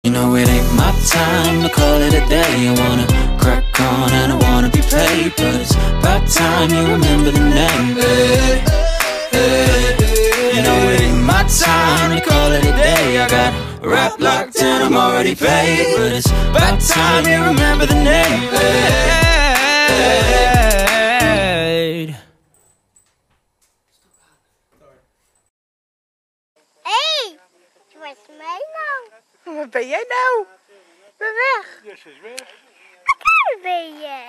You know it ain't my time to call it a day. I wanna crack on and I wanna be paid, but it's about time you remember the name. Hey, hey, hey. You know it ain't my time to call it a day. I got rap locked and I'm already paid, but it's about time you remember the name. Hey, hey. Hey, wat is mij nou? Waar ben jij nou? Ik ben weg. Ja, ze is weg. Waar ben je?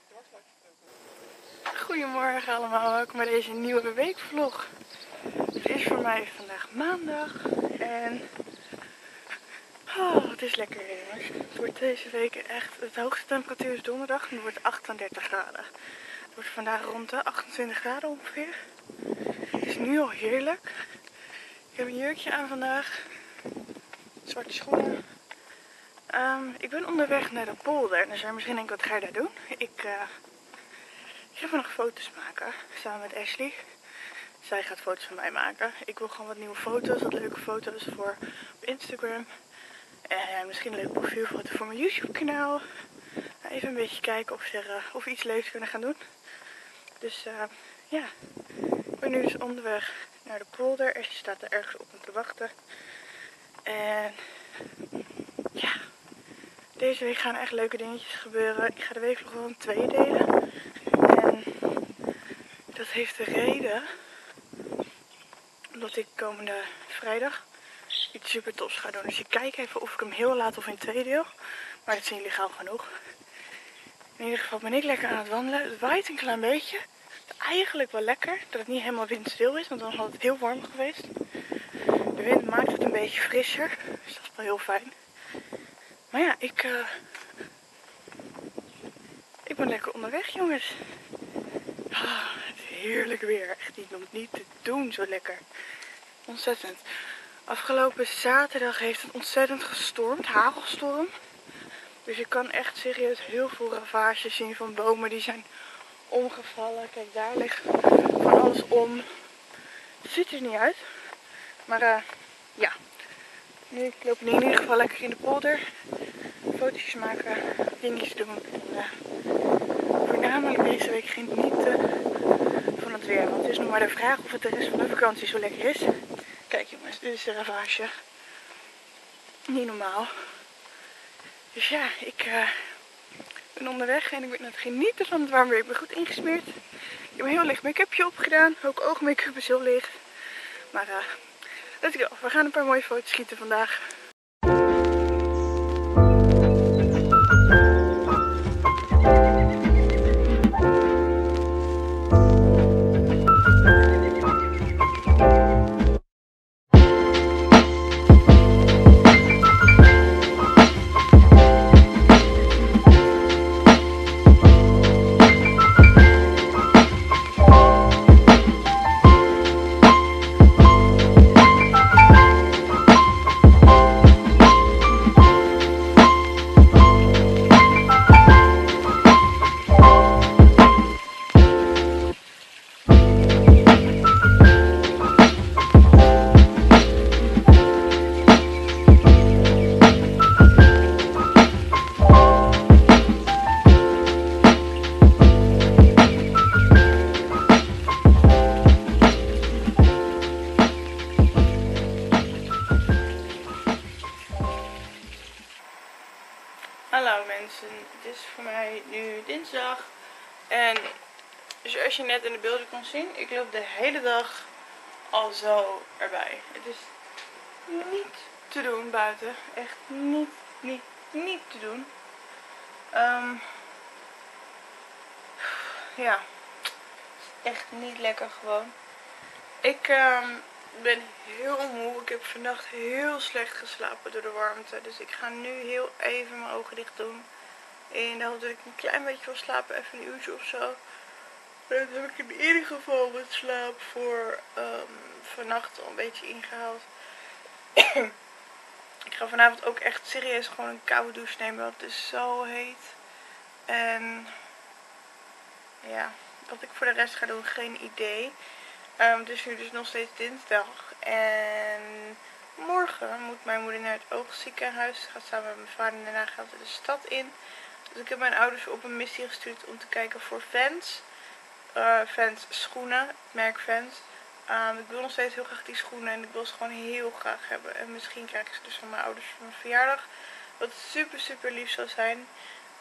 Goedemorgen allemaal, welkom bij deze nieuwe weekvlog. Het is voor mij vandaag maandag en het is lekker weer, jongens. Het wordt deze week echt, de hoogste temperatuur is donderdag en het wordt 38 graden. Het wordt vandaag rond de 28 graden ongeveer. Het is nu al heerlijk. Ik heb een jurkje aan vandaag, zwarte schoenen. Ik ben onderweg naar de polder en dan zou je misschien denken, wat ga je daar doen? Ik ga nog foto's maken, samen met Ashley. Zij gaat foto's van mij maken. Ik wil gewoon wat nieuwe foto's, wat leuke foto's voor op Instagram. En misschien een leuke profielfoto voor mijn YouTube kanaal. Even een beetje kijken of we iets leuks kunnen gaan doen. Dus ja, ik ben nu dus onderweg naar de polder. Ashley staat er ergens op om te wachten. En ja, deze week gaan echt leuke dingetjes gebeuren. Ik ga de weekvlog gewoon in 2 delen. En dat heeft de reden omdat ik komende vrijdag iets super tofs ga doen. Dus ik kijk even of ik hem heel laat of in 2 deel. Maar dat zien jullie gauw genoeg. In ieder geval ben ik lekker aan het wandelen. Het waait een klein beetje. Het is eigenlijk wel lekker dat het niet helemaal windstil is. Want dan had het heel warm geweest. De wind maakt het een beetje frisser. Dus dat is wel heel fijn. Maar ja, ik ben lekker onderweg, jongens. Het is heerlijk weer. Echt niet te doen zo lekker. Ontzettend. Afgelopen zaterdag heeft het ontzettend gestormd. Hagelstorm. Dus je kan echt serieus heel veel ravages zien van bomen die zijn omgevallen. Kijk, daar ligt van alles om. Het ziet er niet uit. Maar ja. Nu ik loop in ieder geval lekker in de polder. Foto's maken, dingetjes doen. En voornamelijk deze week genieten van het weer. Want het is nog maar de vraag of het de rest van de vakantie zo lekker is. Kijk jongens, dit is de ravage. Niet normaal. Dus ja, ik ben onderweg en ik ben aan het genieten van het warme weer. Ik ben goed ingesmeerd. Ik heb een heel licht make-upje opgedaan. Ook oogmake-up is heel licht. Maar let's go. We gaan een paar mooie foto's schieten vandaag. Hallo mensen, het is voor mij nu dinsdag en zoals je net in de beelden kon zien, ik loop de hele dag al zo erbij. Het is niet te doen buiten, echt niet te doen. Ja, echt niet lekker gewoon. Ik ben heel moe. Ik heb vannacht heel slecht geslapen door de warmte. Dus ik ga nu heel even mijn ogen dicht doen. En dan dat ik een klein beetje wil slapen, even een uurtje of zo. Dan heb ik in ieder geval wat slaap voor vannacht al een beetje ingehaald. Ik ga vanavond ook echt serieus gewoon een koude douche nemen, want het is zo heet. En ja, wat ik voor de rest ga doen, geen idee. Het is nu dus nog steeds dinsdag. En Morgen moet mijn moeder naar het oogziekenhuis. Ze gaat samen met mijn vader en daarna gaan we de stad in. Dus ik heb mijn ouders op een missie gestuurd om te kijken voor Vans. Vans schoenen, het merk Vans. Ik wil nog steeds heel graag die schoenen en ik wil ze gewoon heel graag hebben. En misschien krijg ik ze dus van mijn ouders voor mijn verjaardag. Wat super super lief zou zijn.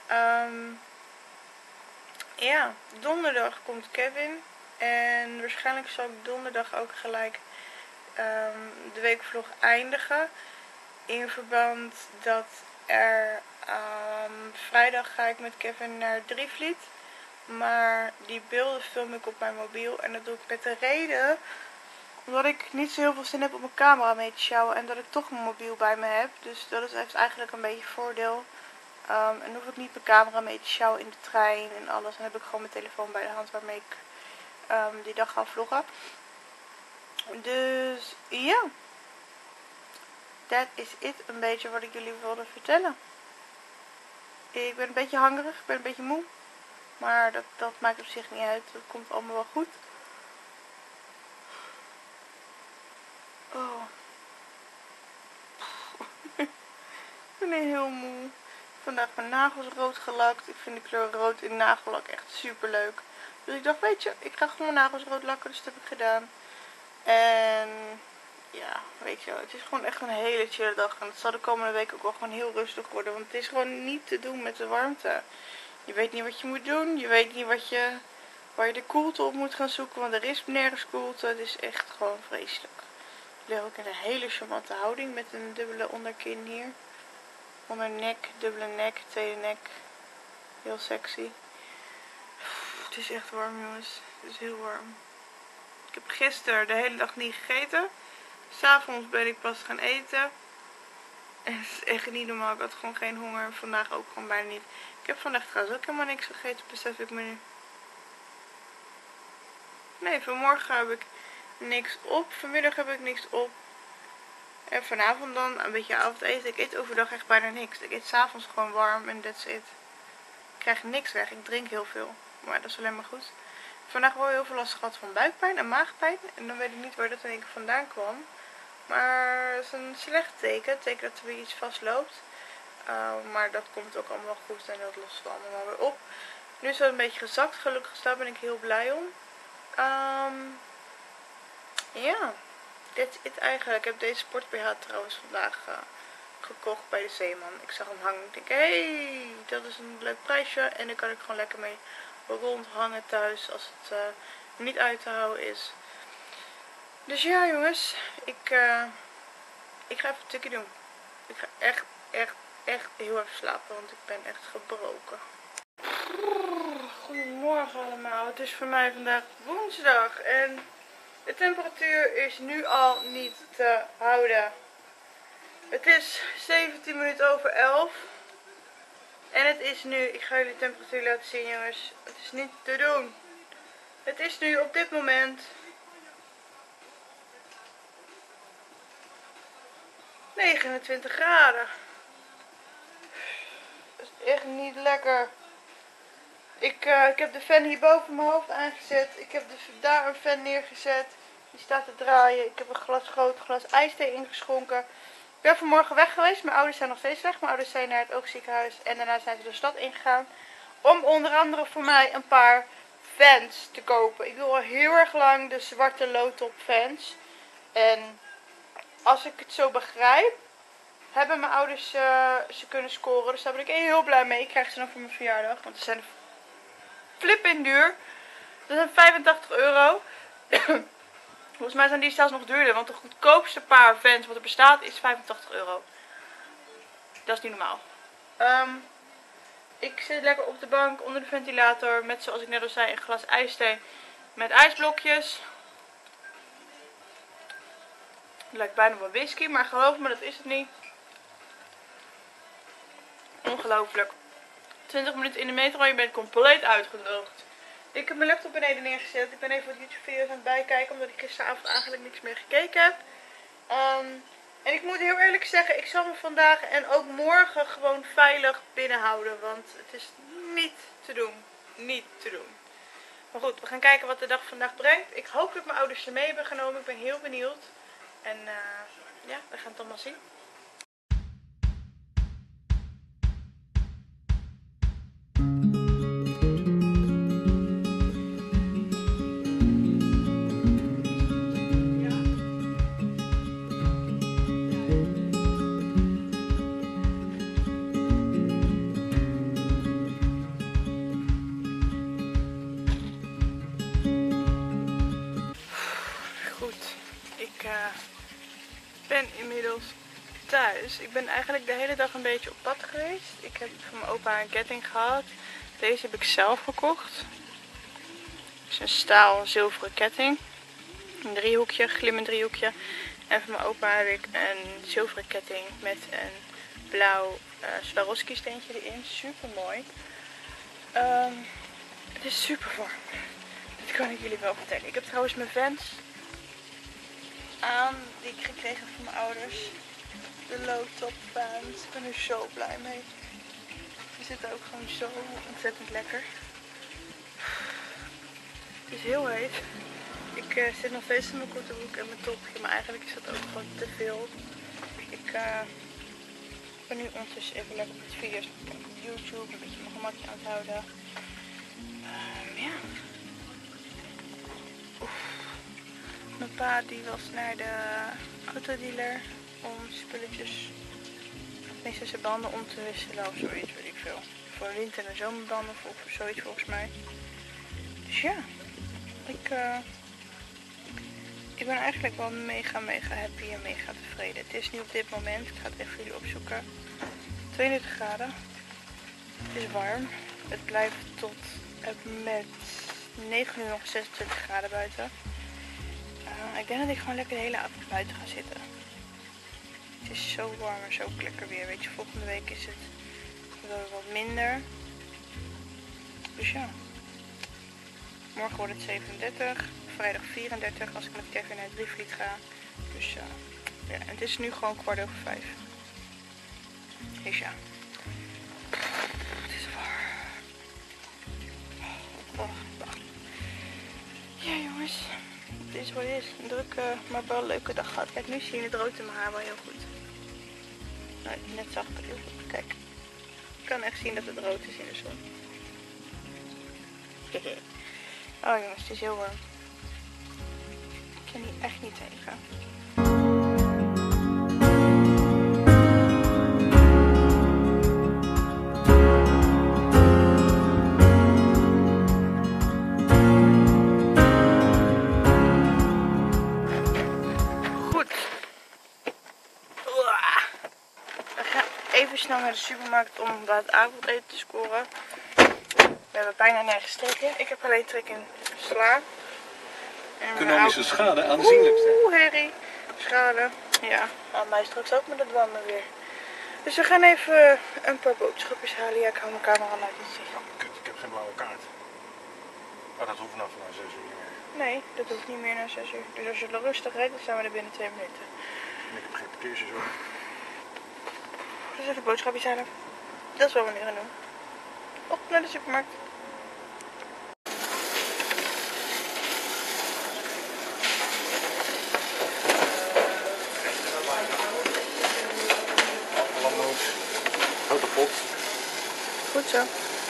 Ja, donderdag komt Kevin. En waarschijnlijk zal ik donderdag ook gelijk de weekvlog eindigen. In verband dat er vrijdag ga ik met Kevin naar Drievliet. Maar die beelden film ik op mijn mobiel. En dat doe ik met de reden omdat ik niet zo heel veel zin heb om mijn camera mee te sjouwen. En dat ik toch mijn mobiel bij me heb. Dus dat heeft eigenlijk een beetje voordeel. En dan hoef ik niet mijn camera mee te sjouwen in de trein en alles. Dan heb ik gewoon mijn telefoon bij de hand waarmee ik die dag ga vloggen. Dus ja. Dat is het een beetje wat ik jullie wilde vertellen. Ik ben een beetje hongerig, ik ben een beetje moe. Maar dat maakt op zich niet uit. Dat komt allemaal wel goed. Oh. Ik ben heel moe. Vandaag mijn nagels rood gelakt. Ik vind de kleur rood in nagellak echt super leuk. Dus ik dacht, weet je, ik ga gewoon mijn nagels rood lakken. Dus dat heb ik gedaan. En ja, weet je, het is gewoon echt een hele chille dag. En het zal de komende week ook wel gewoon heel rustig worden. Want het is gewoon niet te doen met de warmte. Je weet niet wat je moet doen. Je weet niet waar je de koelte op moet gaan zoeken. Want er is nergens koelte. Het is echt gewoon vreselijk. Ik lig ook in een hele charmante houding met een dubbele onderkin hier. Ondernek, dubbele nek, tweede nek. Heel sexy. Het is echt warm, jongens. Het is heel warm. Ik heb gisteren de hele dag niet gegeten. 'S'avonds ben ik pas gaan eten. En het is echt niet normaal. Ik had gewoon geen honger. Vandaag ook gewoon bijna niet. Ik heb vandaag trouwens ook helemaal niks gegeten, besef ik me nu. Nee, vanmorgen heb ik niks op. Vanmiddag heb ik niks op. En vanavond dan een beetje avondeten. Ik eet overdag echt bijna niks. Ik eet 's avonds gewoon warm en that's it. Ik krijg niks weg. Ik drink heel veel. Maar dat is alleen maar goed. Vandaag wel heel veel last gehad van buikpijn en maagpijn. En dan weet ik niet waar dat in één keer vandaan kwam. Maar het is een slecht teken. Het teken dat er weer iets vastloopt. Maar dat komt ook allemaal wel goed en dat lost het allemaal weer op. Nu is het een beetje gezakt. Gelukkig dus daar ben ik heel blij om. Ja, that's it eigenlijk. Ik heb deze sport BH trouwens vandaag gekocht bij de Zeeman. Ik zag hem hangen. Ik denk, hey, dat is een leuk prijsje. En daar kan ik gewoon lekker mee rondhangen thuis als het niet uit te houden is. Dus ja jongens, ik ga even een tukje doen. Ik ga echt heel even slapen, want ik ben echt gebroken. Goedemorgen allemaal. Het is voor mij vandaag woensdag en de temperatuur is nu al niet te houden. Het is 17 minuten over 11. En het is nu, ik ga jullie de temperatuur laten zien jongens. Het is niet te doen. Het is nu op dit moment 29 graden. Dat is echt niet lekker. Ik heb de fan hier boven mijn hoofd aangezet. Ik heb daar een fan neergezet. Die staat te draaien. Ik heb een groot glas ijsthee ingeschonken. Ik ben vanmorgen weg geweest. Mijn ouders zijn nog steeds weg. Mijn ouders zijn naar het oogziekenhuis. En daarna zijn ze de stad ingegaan. Om onder andere voor mij een paar Vans te kopen. Ik wil al heel erg lang de zwarte low-top Vans. En als ik het zo begrijp, hebben mijn ouders ze kunnen scoren. Dus daar ben ik heel blij mee. Ik krijg ze dan voor mijn verjaardag. Want ze zijn flippend duur. Dat zijn 85 euro. Volgens mij zijn die zelfs nog duurder. Want de goedkoopste paar Vans wat er bestaat is 85 euro. Dat is niet normaal. Ik zit lekker op de bank onder de ventilator. Met, zoals ik net al zei, een glas ijsthee. Met ijsblokjes. Het lijkt bijna wel whisky. Maar geloof me, dat is het niet. Ongelooflijk. 20 minuten in de metro en je bent compleet uitgedroogd. Ik heb mijn laptop beneden neergezet. Ik ben even wat YouTube video's aan het bijkijken. Omdat ik gisteravond eigenlijk niks meer gekeken heb. En ik moet heel eerlijk zeggen. Ik zal me vandaag en ook morgen gewoon veilig binnenhouden. Want het is niet te doen. Niet te doen. Maar goed, we gaan kijken wat de dag vandaag brengt. Ik hoop dat mijn ouders ze mee hebben genomen. Ik ben heel benieuwd. En Ja, we gaan het allemaal zien. Goed, ik ben inmiddels thuis. Ik ben eigenlijk de hele dag een beetje op pad geweest. Ik heb van mijn opa een ketting gehad. Deze heb ik zelf gekocht. Het is een staal zilveren ketting. Een driehoekje, glimmend driehoekje. En van mijn opa heb ik een zilveren ketting met een blauw Swarovski steentje erin. Super mooi. Het is super warm. Dat kan ik jullie wel vertellen. Ik heb trouwens mijn Vans aan die ik gekregen van mijn ouders. De low top Vans. Ik ben er zo blij mee. Ze zitten ook gewoon zo ontzettend lekker. Het is heel heet. Ik zit nog steeds in mijn korte broek en mijn topje, maar eigenlijk is dat ook gewoon te veel. Ik ben nu ondertussen even lekker met video's op YouTube, een beetje mijn gemakje aan het houden. Ja. Oef. Mijn pa die was naar de autodealer om spulletjes, tenminste zijn banden om te wisselen of zoiets, weet ik veel. Voor winter- en zomerbanden of zoiets volgens mij. Dus ja, ik ben eigenlijk wel mega happy en mega tevreden. Het is nu op dit moment, ik ga het even voor jullie opzoeken, 32 graden. Het is warm. Het blijft tot met 9 uur nog 26 graden buiten. Ik denk dat ik gewoon lekker de hele avond buiten ga zitten. Het is zo warm en zo lekker weer. Weet je, volgende week is het wel wat minder. Dus ja. Morgen wordt het 37, vrijdag 34 als ik met Kevin naar het Drievliet ga. Dus ja, en het is nu gewoon 5:15. Dus ja. Het is warm. Ja jongens, het is wat het is. Een drukke, maar wel een leuke dag gehad. Kijk, nu zie je het rood in mijn haar wel heel goed. Nou, net zag ik het heel goed. Kijk, ik kan echt zien dat het rood is in de zon. Oh jongens, het is heel warm. Ik kan hier echt niet tegen. Goed. We gaan even snel naar de supermarkt om wat avondeten te scoren. We hebben bijna nergens trek in. Ik heb alleen trek in sla. Economische schade aanzienlijk zijn. Oeh, herrie. Schade. Ja, aan mij straks ook met het wanden weer. Dus we gaan even een paar boodschapjes halen. Ja, ik hou mijn camera laten zien. Kut, ik heb geen blauwe kaart. Maar dat hoeft vanaf 6 uur niet meer. Nee, dat hoeft niet meer na 6 uur. Dus als je er rustig rijdt, dan zijn we er binnen 2 minuten. En ik heb geen parkeertjes hoor. Dus even boodschapjes halen. Dat is wat we nu gaan doen. Op naar de supermarkt. Lammoes. Houten pot. Goed zo.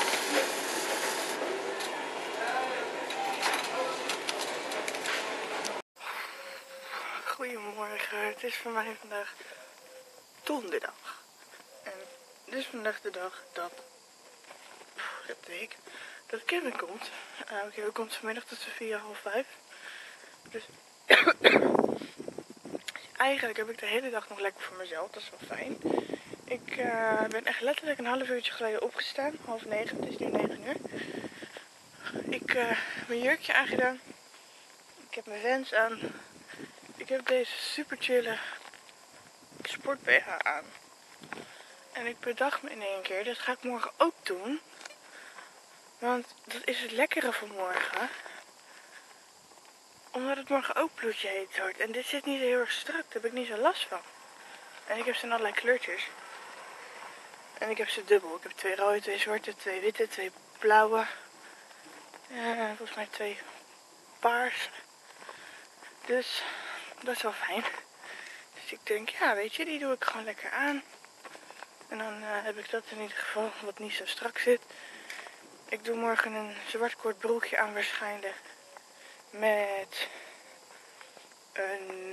Goedemorgen, het is voor mij vandaag donderdag. En dit is vandaag de dag dat Kevin komt. Kevin komt vanmiddag tussen 4 en half 5. Dus eigenlijk heb ik de hele dag nog lekker voor mezelf, dat is wel fijn. Ik ben echt letterlijk een half uurtje geleden opgestaan, 8:30, het is nu 9 uur. Ik heb mijn jurkje aangedaan. Ik heb mijn Vans aan. Ik heb deze super chille sport BH aan. En ik bedacht me in één keer, dat ga ik morgen ook doen. Want dat is het lekkere van morgen. Omdat het morgen ook bloedje heet wordt. En dit zit niet heel erg strak, daar heb ik niet zo last van. En ik heb ze in allerlei kleurtjes. En ik heb ze dubbel. Ik heb 2 rode, 2 zwarte, 2 witte, 2 blauwe. Volgens mij 2 paars. Dus dat is wel fijn. Dus Dus ik denk, ja weet je, die doe ik gewoon lekker aan. En dan heb ik dat in ieder geval wat niet zo strak zit. Ik doe morgen een zwart kort broekje aan waarschijnlijk. Met een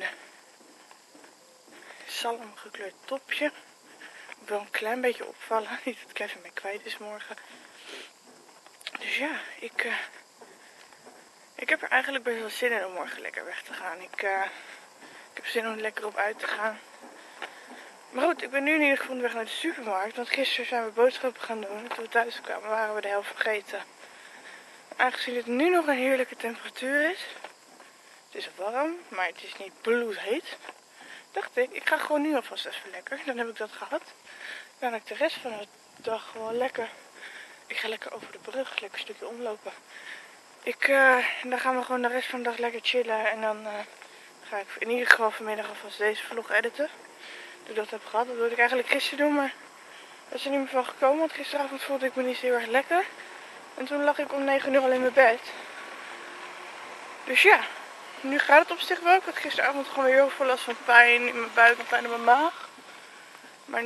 zalm gekleurd topje. Ik wil een klein beetje opvallen. Niet dat Kevin mij kwijt is morgen. Dus ja, ik heb er eigenlijk best wel zin in om morgen lekker weg te gaan. Ik heb zin om er lekker op uit te gaan. Maar goed, ik ben nu in ieder geval weg naar de supermarkt. Want gisteren zijn we boodschappen gaan doen. En toen we thuis kwamen waren we de helft vergeten. Aangezien het nu nog een heerlijke temperatuur is. Het is warm, maar het is niet bloedheet. Dacht ik ga gewoon nu alvast even lekker. Dan heb ik dat gehad. Dan heb ik de rest van de dag gewoon lekker. Ik ga lekker over de brug, lekker een stukje omlopen. Dan gaan we gewoon de rest van de dag lekker chillen. En dan ga ik in ieder geval vanmiddag alvast deze vlog editen. Dat ik dat heb gehad. Dat wilde ik eigenlijk gisteren doen, maar dat is er niet meer van gekomen. Want gisteravond voelde ik me niet zo heel erg lekker. En toen lag ik om 9 uur al in mijn bed. Dus ja, nu gaat het op zich wel. Ik had gisteravond gewoon weer heel veel last van pijn in mijn buik en pijn in mijn maag. Maar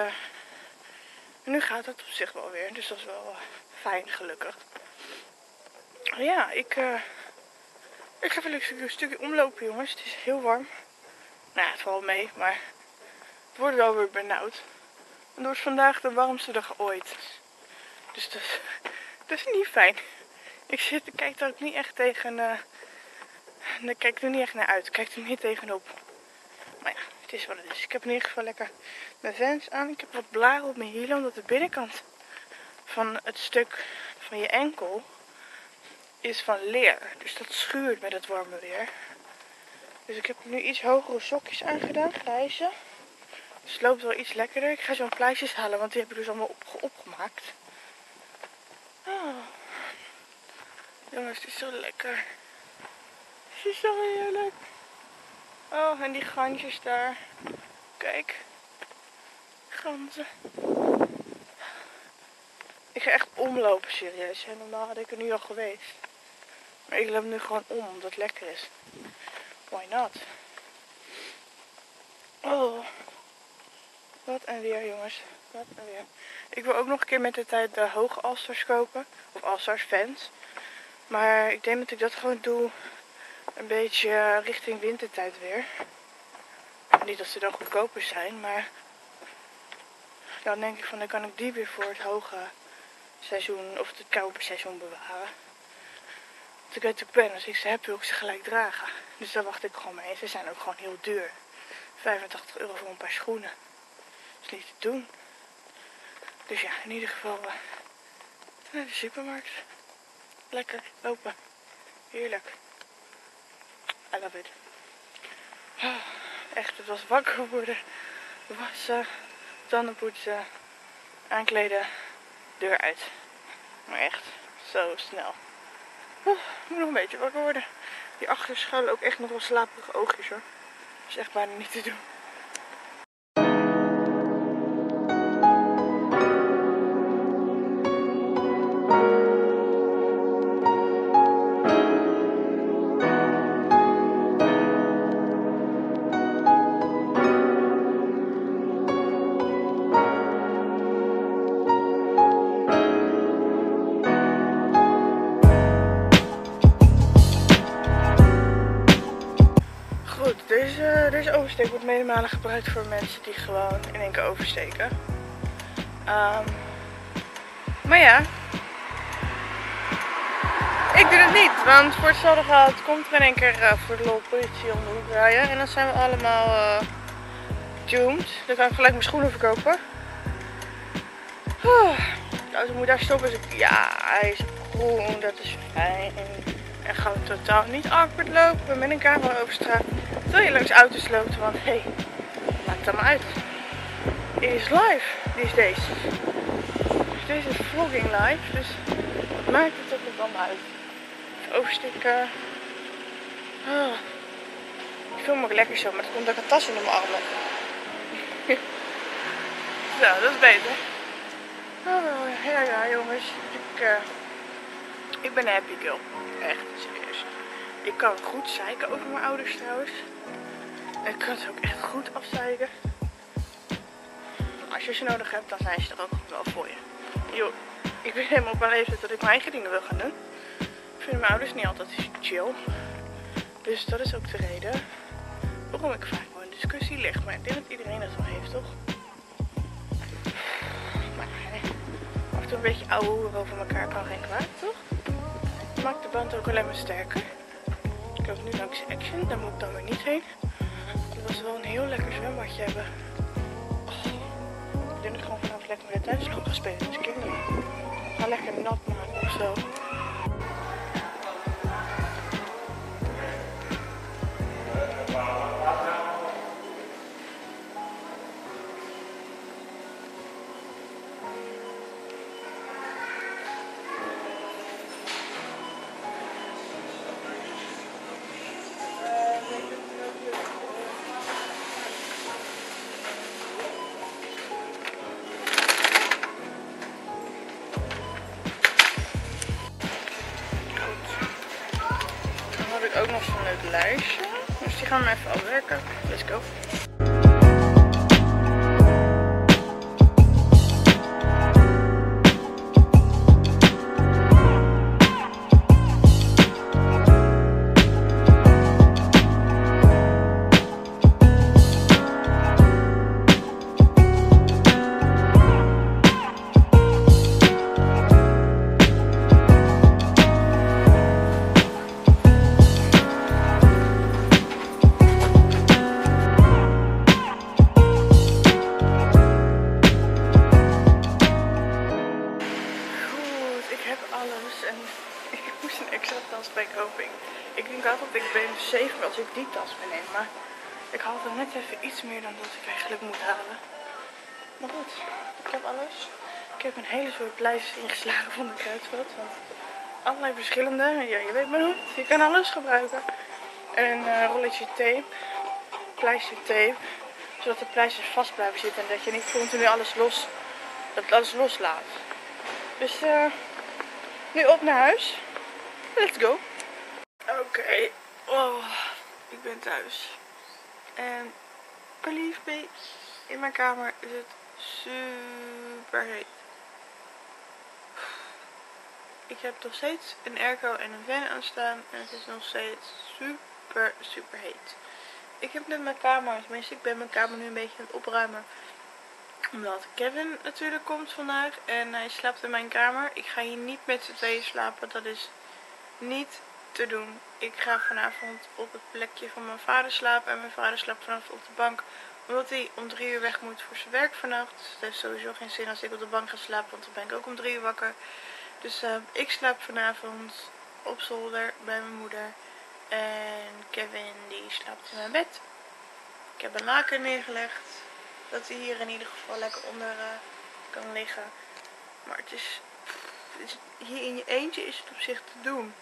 nu gaat het op zich wel weer. Dus dat is wel fijn, gelukkig. Ja, ik ga even een stukje omlopen, jongens. Het is heel warm. Nou ja, het valt mee, maar het wordt wel weer benauwd. En het wordt vandaag de warmste dag ooit. Dus dat is niet fijn. Ik kijk er ook niet echt tegen. Daar kijk ik er niet echt naar uit. Ik kijk er niet tegenop. Maar ja, het is wat het is. Ik heb in ieder geval lekker mijn Vans aan. Ik heb wat blaren op mijn hielen, omdat de binnenkant van het stuk van je enkel is van leer. Dus dat schuurt met het warme weer. Dus ik heb nu iets hogere sokjes aangedaan, grijze. Dus het loopt wel iets lekkerder. Ik ga zo'n pleisters halen, want die heb ik dus allemaal opgemaakt. Oh. Jongens, het is zo lekker. Het is zo heerlijk. Oh, en die gansjes daar. Kijk. Ganzen. Ik ga echt omlopen, serieus. En normaal had ik er nu al geweest. Maar ik loop nu gewoon omdat het lekker is. Why not? Oh. Wat een weer, jongens. Wat een weer. Ik wil ook nog een keer met de tijd de hoge All-Stars kopen. Of All-Stars Vans. Maar ik denk dat ik dat gewoon doe een beetje richting wintertijd weer. Niet dat ze dan goedkoper zijn, maar dan denk ik van dan kan ik die weer voor het hoge seizoen of het koude seizoen bewaren. Want ik weet dat ik ben, als ik ze heb wil ik ze gelijk dragen. Dus daar wacht ik gewoon mee. Ze zijn ook gewoon heel duur. 85 euro voor een paar schoenen. Dat is niet te doen. Dus ja, in ieder geval naar de supermarkt. Lekker lopen. Heerlijk. I love it. Echt, het was wakker worden. Wassen, tanden poetsen, aankleden, deur uit. Maar echt, zo snel. Ik moet nog een beetje wakker worden. Die achter schuilen ook echt nog wel slaperige oogjes hoor. Dat is echt bijna niet te doen. Deze oversteek wordt mede gebruikt voor mensen die gewoon in één keer oversteken. Maar ja, ik doe het niet, want voor hetzelfde geld komt er in één keer voor de lol politie om de hoek rijden. En dan zijn we allemaal doomed. Dan kan ik gelijk mijn schoenen verkopen. De auto moet daar stoppen. Dus ja, hij is groen, dat is fijn. En gewoon totaal niet awkward lopen met een camera over straat. Terwijl je langs auto's loopt, want hé, maakt het maar uit. Het is live these days. Deze is vlogging live, dus wat maakt het ook allemaal uit. Even oversteken. Ik film ook lekker zo, maar het komt ook een tas onder mijn armen. Zo, dat is beter. Ja jongens, ik ben een happy girl. Echt, serieus. Ik kan goed zeiken over mijn ouders trouwens. Ik kan het ook echt goed afzuigen. Als je ze nodig hebt, dan zijn ze er ook wel voor je. Yo, ik ben helemaal op mijn leeftijd dat ik mijn eigen dingen wil gaan doen. Ik vind mijn ouders niet altijd chill. Dus dat is ook de reden waarom ik vaak wel in discussie lig. Maar ik denk dat iedereen dat wel heeft, toch? Maar af en toe een beetje ouwe hoeren over elkaar kan geen kwaad, toch? Dat maakt de band ook alleen maar sterker. Ik loop nu langs Action, daar moet ik dan weer niet heen. Dat was wel een heel lekker zwembadje hebben. Oh, ik denk dat ik gewoon vanavond lekker met de thuisloop ga spelen met de kinderen. Ga lekker nat maken of zo. Ook nog zo'n leuk lijstje. Dus die gaan we even afwerken. Let's go. Ik denk altijd dat ik ben safer als ik die tas meeneem, maar ik haal er net even iets meer dan dat ik eigenlijk moet halen. Maar goed, ik heb alles. Ik heb een hele soort lijst ingeslagen van de Kruidvat. Want allerlei verschillende, ja je weet maar hoe, je kan alles gebruiken. En een rolletje tape, pleistertape, zodat de pleisters vast blijven zitten en dat je niet continu alles loslaat. Dus nu op naar huis. Let's go. Oké. Oh, ik ben thuis. En believe me, in mijn kamer is het super heet. Ik heb nog steeds een airco en een fan aanstaan en het is nog steeds super heet. Ik heb net mijn kamer, tenminste ik ben mijn kamer nu een beetje aan het opruimen. Omdat Kevin natuurlijk komt vandaag en hij slaapt in mijn kamer. Ik ga hier niet met z'n tweeën slapen, dat is niet te doen. Ik ga vanavond op het plekje van mijn vader slapen en mijn vader slaapt vanavond op de bank. Omdat hij om 3 uur weg moet voor zijn werk vannacht. Dus het heeft sowieso geen zin als ik op de bank ga slapen, want dan ben ik ook om 3 uur wakker. Dus ik slaap vanavond op zolder bij mijn moeder. En Kevin die slaapt in mijn bed. Ik heb een laken neergelegd. Dat hij hier in ieder geval lekker onder kan liggen. Maar het is hier in je eentje is het op zich te doen.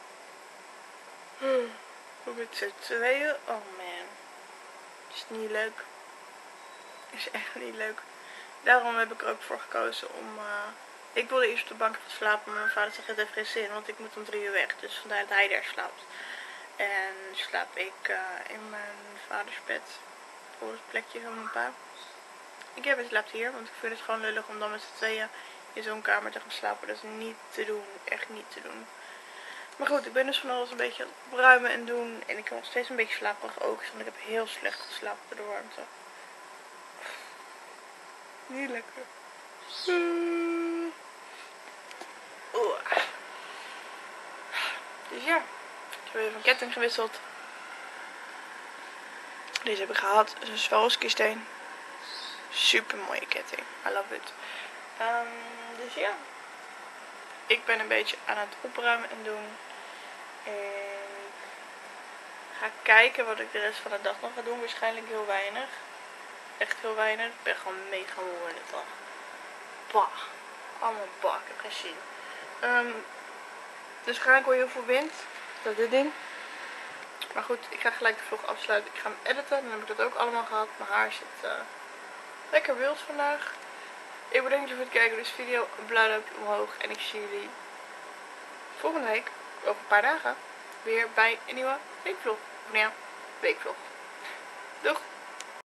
Met z'n tweeën. Oh man. Het is niet leuk. Het is echt niet leuk. Daarom heb ik er ook voor gekozen om... ik wilde eerst op de bank gaan slapen. Maar mijn vader zegt het heeft geen zin. Want ik moet om 3 uur weg. Dus vandaar dat hij daar slaapt. En slaap ik in mijn vaders bed. Voor het plekje van mijn pa. Ik heb het slaapt hier. Want ik vind het gewoon lullig om dan met z'n tweeën in zo'n kamer te gaan slapen. Dat is niet te doen. Echt niet te doen. Maar goed, ik ben dus van alles een beetje aan het opruimen en doen. En ik heb nog steeds een beetje slaperige ogen. Want ik heb heel slecht geslapen door de warmte. Niet lekker. Dus ja, ik heb even een ketting gewisseld. Deze heb ik gehad. Het is een Swarovski steen. Super mooie ketting. I love it. Dus ja. Ik ben een beetje aan het opruimen en doen. En ga kijken wat ik de rest van de dag nog ga doen. Waarschijnlijk heel weinig. Echt heel weinig. Ik ben gewoon mega moe in de dag. Bah. Allemaal bah. Ik heb geen zin. Dus waarschijnlijk wel heel veel wind. Dat dit ding. Maar goed, ik ga gelijk de vlog afsluiten. Ik ga hem editen. Dan heb ik dat ook allemaal gehad. Mijn haar zit lekker wild vandaag. Ik bedank jullie voor het kijken naar deze video. Een blauw duimpje omhoog. En ik zie jullie volgende week, over een paar dagen, weer bij een nieuwe weekvlog. Of nou ja, weekvlog. Doeg!